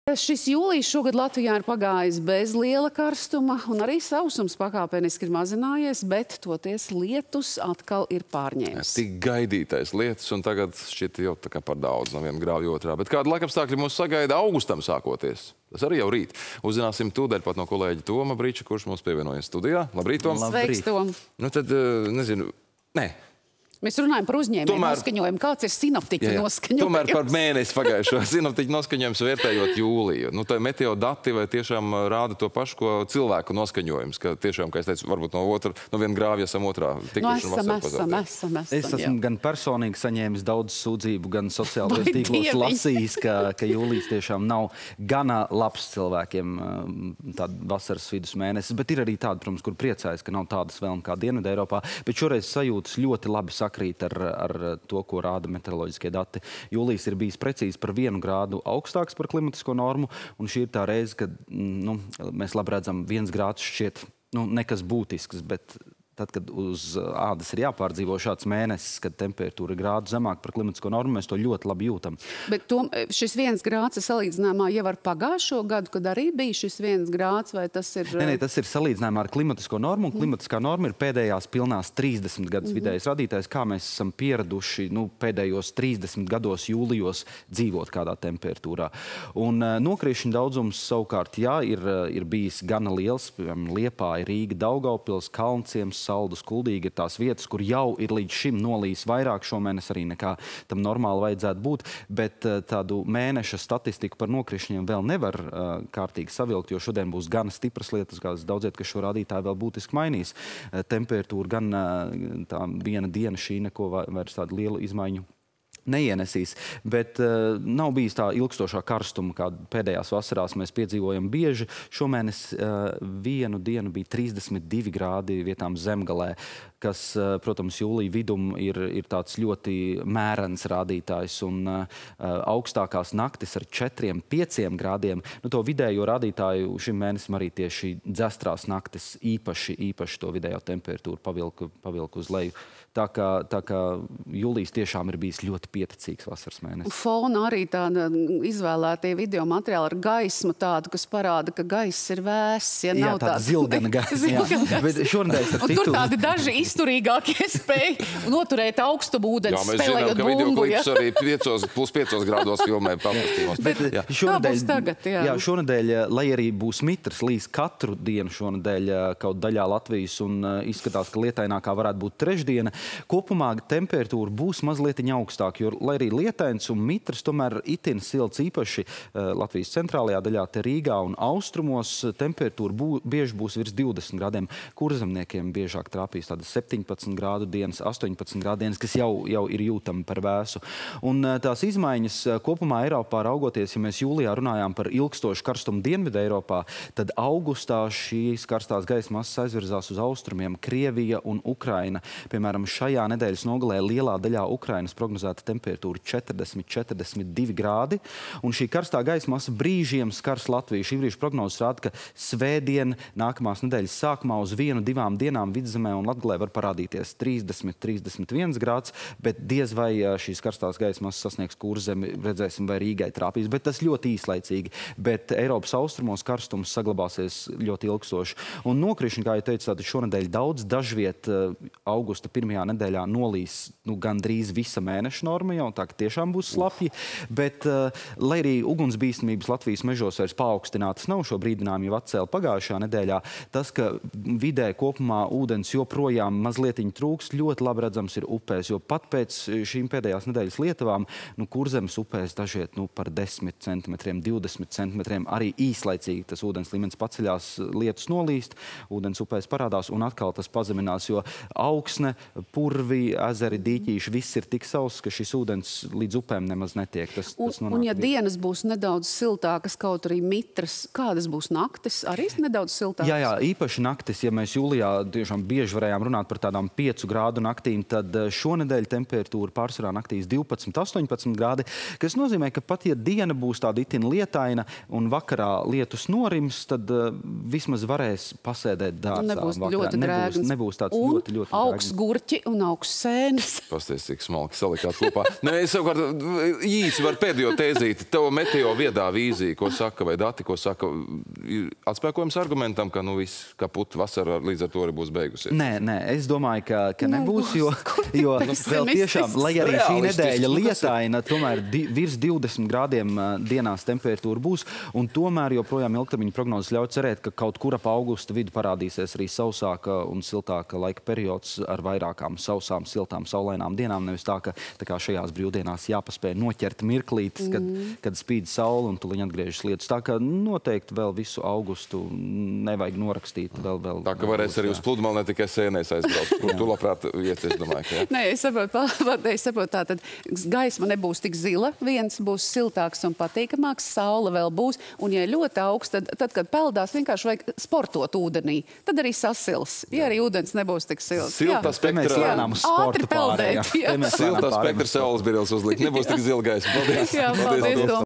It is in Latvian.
Šis jūlijs šogad Latvijā ir pagājis bez liela karstuma, un arī sausums pakāpeniski ir mazinājies, bet toties lietus atkal ir pārņēmis. Tik gaidītais lietus, un tagad šķiet jau tā kā par daudz no viena grāvja otrā. Bet kāda laikapstākļi mūs sagaida augustam sākoties? Tas arī jau rīt. Uzzināsim tūdaļ pat no kolēģa Toma Brīča, kurš mums pievienojas studijā. Labrīt, Tom! Sveiks, Tom! Nu tad, nezinu, nē. Mēs runājam par uzņēmēju noskaņojumu. Kāds ir sinoptiķu noskaņojums? Tomēr par mēnesi pagājušo sinoptiķu noskaņojums vērtējot jūliju. Nu, tā meteo dati vai tiešām rāda to pašu, ko cilvēku noskaņojums, ka tiešām, kā es teicu, varbūt no viena grāvja esam otrā tikuši un vasarā pazaudē. Es esmu gan personīgi saņēmis daudz sūdzību, gan sociālajos tīklos lasījis, ka jūlijas tiešām nav gana labs cilvēkiem tāda vasaras vidus mēnesis, bet ir arī tāda, protams, kur priecājas, ka nav tādas vēlme kā Dienvidu Eiropā, bet šoreiz sajūtas ļoti labi sakrīt ar to, ko rāda meteoroloģiskie dati. Jūlijas ir bijis precīzi par 1 grādu augstāks par klimatisko normu, un šī ir tā reize, kad mēs labi redzam, 1 grāds šķiet nekas būtisks, bet tad, kad uz ādas ir jāpārdzīvo šāds mēnesis, kad temperatūra ir grādu zemāk par klimatisko normu, mēs to ļoti labi jūtam. Bet šis 1 grāds ir salīdzinājumā jau ar pagājušo gadu, kad arī bija šis 1 grāds, vai tas ir... Nē, tas ir salīdzinājumā ar klimatisko normu, un klimatiskā norma ir pēdējās pilnās 30 gadus vidējais radītājs, kā mēs esam pieraduši pēdējos 30 gados jūlijos dzīvot kādā temperatūrā. Un nokrīšņu daudzums savukārt, jā, ir bijis gana liels, piemēram, Liepāja, Rīga, Daugavpils, Kalnciems, Saldus, Kuldīgi ir tās vietas, kur jau ir līdz šim nolījis vairāk šomēnes arī nekā tam normāli vajadzētu būt, bet tādu mēneša statistiku par nokrišņiem vēl nevar kārtīgi savilkt, jo šodien būs gan stipras lietas, kādas daudziet, ka šo rādītāju vēl būtiski mainīs. Temperatūra gan tā viena diena šī neko vairs tādu lielu izmaiņu neienesīs, bet nav bijis tā ilgstošā karstuma, kā pēdējās vasarās mēs piedzīvojam bieži. Šomēnes vienu dienu bija 32 grādi vietām Zemgalē, kas, protams, jūlija vidum ir tāds ļoti mērens rādītājs, un augstākās naktis ar 4–5 grādiem. To vidējo rādītāju šim mēnesim arī tieši dzestrās naktis īpaši to vidējo temperatūru pavilka uz leju. Tā kā jūlijas tiešām ir bijis ļoti pieticīgs vasaras mēnesis. Fona arī tāda izvēlētie video materiāli ar gaismu tādu, kas parāda, ka gaiss ir vēss, ja nav tāda zilgana gaisa. Bet šonadēļ ar citu... Tur tādi daži izturīgākie spēja noturēt augstumu ūdeni, spēlējot bumbu. Jā, mēs zinām, ka videoklips arī +5 grādos filmē papastīmos. Kā būs tagad? Jā, šonadēļ, lai arī būs mitrs, līs katru dienu šonadēļ kaut daļā Latvijas, un izskatās, ka lietainākā varētu būt trešdiena. Kopumā temperatūra būs mazliet augstāka, jo, lai arī lietains un mitrs, tomēr itin silts īpaši Latvijas centrālajā daļā, te Rīgā un austrumos, temperatūra bieži būs virs 20 grādiem. Kurzemniekiem biežāk trāpīs tādas 17 grādu dienas, 18 grādu dienas, kas jau ir jūtami par vēsu. Un tās izmaiņas kopumā Eiropā raugoties, ja mēs jūlijā runājām par ilgstošu karstumu Dienvidu Eiropā, tad augustā šīs karstās gaisa masas aizvirzās uz austrumiem, Krievija un Ukraina. Piemēram, šajā nedēļas nogalē lielā daļā Ukrainas prognozēta temperatūra 40–42 grādi, un šī karstā gaisa masa brīžiem skars Latviju. Šī brīža prognozes rāda, ka svētdien nākamās nedēļas sākumā uz 1–2 dienām Vidzemē un Latgalē var parādīties 30–31 grāds, bet diez vai šīs karstās gaisa masas sasniegs Kurzemi, redzēsim, vai Rīgai trāpīs, bet tas ļoti īslaicīgi. Bet Eiropas austrumos karstums saglabāsies ļoti ilgstoši. Un nokrišņi, kā jau teicu, tātad šonedēļ daudz, dažviet augusta pirmajā nedēļā nolīs gandrīz visa mēneša norma jau, tā ka tiešām būs slapji, bet lai arī ugunsbīstamības Latvijas mežos vairs paaugstinātas nav, šo brīdinājumu jau atcēla pagājušajā nedēļā, tas, ka vidē kopumā ūdens joprojām mazlietiņ trūkst, ļoti labi redzams ir upēs, jo pat pēc šīm pēdējās nedēļas lietavām, Kurzemes upēs dažiet par 10 centimetriem, 20 centimetriem, arī īslaicīgi tas ūdens līmenis paceļās, lietus nolīst, ūdens upēs parādās un atkal tas pazeminās, jo augsne, purvi, ezeri, dīķīši, viss ir tik sauss, ka šis ūdens līdz upēm nemaz netiek. Un ja dienas būs nedaudz siltākas, kaut arī mitras, kādas būs naktis? Arī nedaudz siltākas? Jā, īpaši naktis. Ja mēs jūlijā tiešām bieži varējām runāt par tādām 5 grādu naktīm, tad šonedēļ temperatūra pārsvarā naktīs 12–18 grādi, kas nozīmē, ka pat ja diena būs tāda itin lietaina un vakarā lietus norims, tad vismaz varēs pasēdēt dārzā. Nebūs ļoti drēgns. Nebūs tāds ļoti augsts gurķi un augsts sēnes. Pasties, cik smalki salikāt kopā. Nē, es savukārt īsi var pēdējo tēzīti. Tev meteo viedā vīzija, ko saka, vai dati, ko saka, ir atspēkojums argumentam, ka nu viss kaput vasara līdz ar to arī būs beigusies. Nē, es domāju, ka nebūs, jo vēl tiešām, lai arī šī nedēļa lietaina, tomēr virs 20 grādiem dienās temperatūra būs, un tomēr joprojām ilgtermiņa prognozes ļauj cerēt, ka kaut kur ap augusta vidu parādīsies arī sausāka un siltāka laika periods ar vairākām sausām, siltām, saulainām dienām, nevis tā, ka šajās brīvdienās jāpaspēj noķert mirklītes, kad spīd saule un tuliņ atgriežas lietus. Tā ka noteikti vēl visu augustu nevajag norakstīt. Tā ka varēs arī uz pludmali ne tikai sēnēs aizbraukt. Kur tu labprāt iet, es domāju, ka jā. Nē, es saprotu, tātad gaisma nebūs tik zila, viens būs siltāks un patīkamāks, saule vēl būs, un ja ļoti augsts, tad kad peldās, vienkārši vajag sportot ūdenī, tad arī sasils. Ja arī ūdens nebūs tik silts. Siltā spektra ātri peldēt. Siltā spektra saules birils uzlikt. Nebūs tik zila gaisma. Paldies. Jā, paldies.